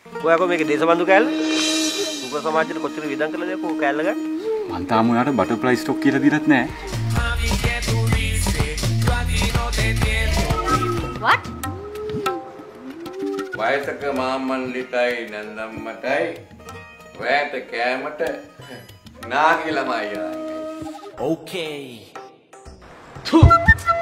ඔයා කො මේකේ දේශබන්දු කෑල්ල? උග සමාජයට කොච්චර වියදම් කළද කො කෑල්ල ගන්න? මං තාම ඔයාට බටර්ෆ්ලයි ස්ටොක් කියලා දීලත් නෑ. What? වයසක මාමන්ලිටයි නන්දම්මටයි ඔයාට කෑමට නාගි ළමයි ආන්නේ. Okay.